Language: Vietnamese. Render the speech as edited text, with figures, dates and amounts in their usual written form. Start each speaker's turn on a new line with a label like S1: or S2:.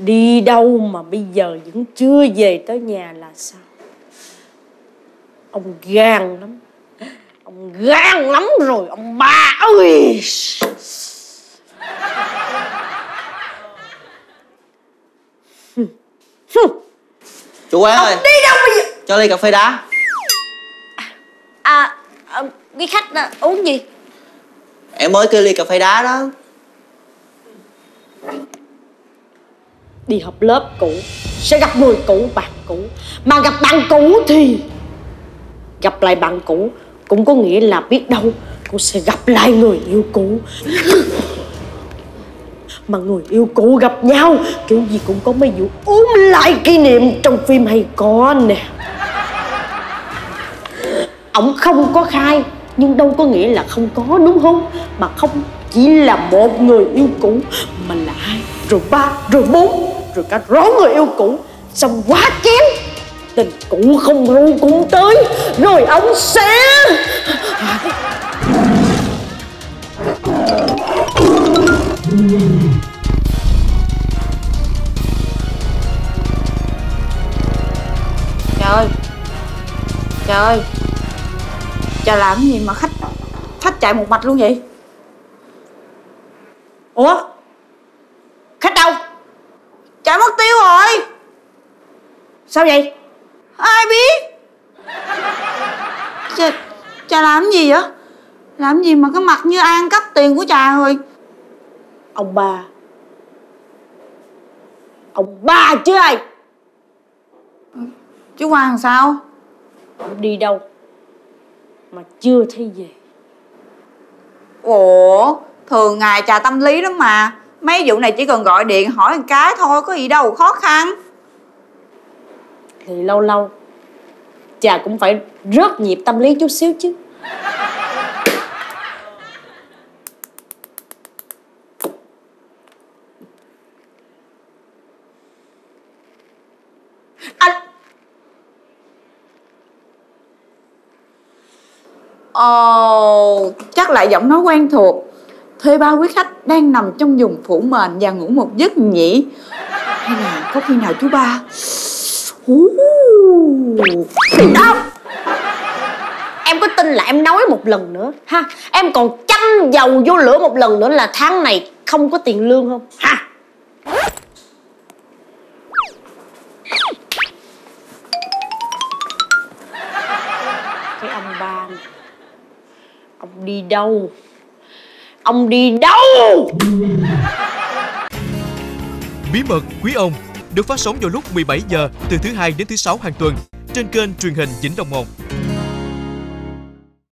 S1: đi đâu mà bây giờ vẫn chưa về tới nhà là sao? Ông gan lắm. Ông gan lắm rồi ông ba ơi.
S2: Chủ quán ơi,
S1: đi đâu bây giờ?
S2: cho ly cà phê đá.
S1: Quý khách uống gì?
S2: Em mới kêu ly cà phê đá đó.
S1: Đi học lớp cũ sẽ gặp người cũ, bạn cũ. Mà gặp bạn cũ thì gặp lại bạn cũ cũng có nghĩa là biết đâu cô sẽ gặp lại người yêu cũ. Mà người yêu cũ gặp nhau kiểu gì cũng có mấy vụ ôm lại kỷ niệm trong phim hay có nè. Ổng không có khai nhưng đâu có nghĩa là không có, đúng không? Mà không chỉ là một người yêu cũ mà là 2, rồi 3, rồi 4, rồi cả rổ người yêu cũ. Xong quá chén, tình cũ không ru cũng tới, rồi ông sẽ...
S3: Trời ơi, trời ơi, trời làm gì mà khách chạy một mạch luôn vậy? Ủa, khách đâu? Chạy mất tiêu rồi.
S1: Sao vậy?
S3: Ai biết? Trà làm gì vậy? Làm gì mà cái mặt như ăn cắp tiền của Trà rồi?
S1: Ông ba chứ ai?
S3: Chú Hoàng sao?
S1: Ông đi đâu mà chưa thấy về?
S3: Ủa, thường ngày Trà tâm lý lắm mà. Mấy vụ này chỉ cần gọi điện hỏi một cái thôi, có gì đâu khó khăn.
S1: Thì lâu lâu Trà cũng phải rớt nhịp tâm lý chút xíu chứ. Anh...
S3: Ồ, chắc lại giọng nói quen thuộc. Thuê bao quý khách đang nằm trong vùng phủ mền và ngủ một giấc nhỉ? Hay là có khi nào chú ba...
S1: Đâu? Em có tin là em nói một lần nữa ha? Em còn châm dầu vô lửa một lần nữa là tháng này không có tiền lương không? Ha? Cái ông ba này, ông đi đâu? Ông đi đâu?
S4: Bí mật Quý Ông được phát sóng vào lúc 17 giờ từ thứ Hai đến thứ Sáu hàng tuần trên kênh truyền hình Vĩnh Long 1.